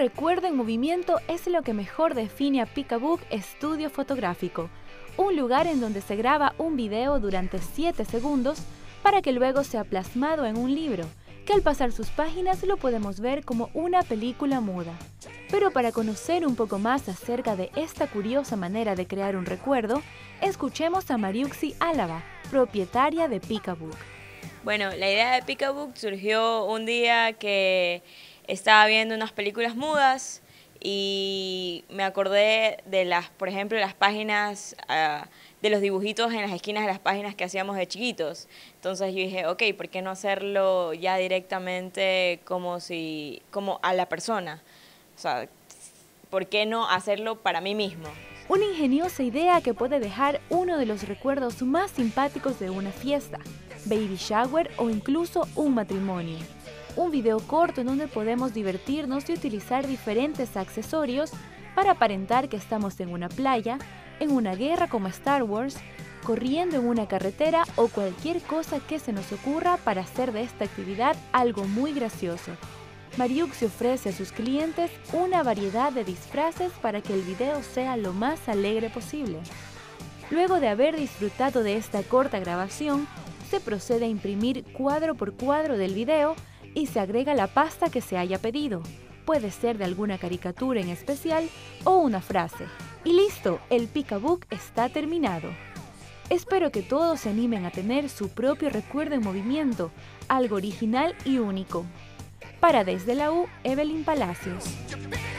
recuerdo en movimiento es lo que mejor define a Picabook Estudio Fotográfico, un lugar en donde se graba un video durante 7 segundos para que luego sea plasmado en un libro, que al pasar sus páginas lo podemos ver como una película muda. Pero para conocer un poco más acerca de esta curiosa manera de crear un recuerdo, escuchemos a Mariuxi Álava, propietaria de Picabook. Bueno, la idea de Picabook surgió un día que estaba viendo unas películas mudas y me acordé de por ejemplo, las páginas, de los dibujitos en las esquinas de las páginas que hacíamos de chiquitos. Entonces yo dije, ok, ¿por qué no hacerlo ya directamente como a la persona? O sea, ¿por qué no hacerlo para mí mismo? Una ingeniosa idea que puede dejar uno de los recuerdos más simpáticos de una fiesta, baby shower o incluso un matrimonio. Un video corto en donde podemos divertirnos y utilizar diferentes accesorios para aparentar que estamos en una playa, en una guerra como Star Wars, corriendo en una carretera o cualquier cosa que se nos ocurra para hacer de esta actividad algo muy gracioso. Mariuxi ofrece a sus clientes una variedad de disfraces para que el video sea lo más alegre posible. Luego de haber disfrutado de esta corta grabación, se procede a imprimir cuadro por cuadro del video y se agrega la pasta que se haya pedido. Puede ser de alguna caricatura en especial o una frase. Y listo, el Picabook está terminado. Espero que todos se animen a tener su propio recuerdo en movimiento, algo original y único. Para Desde la U, Evelyn Palacios.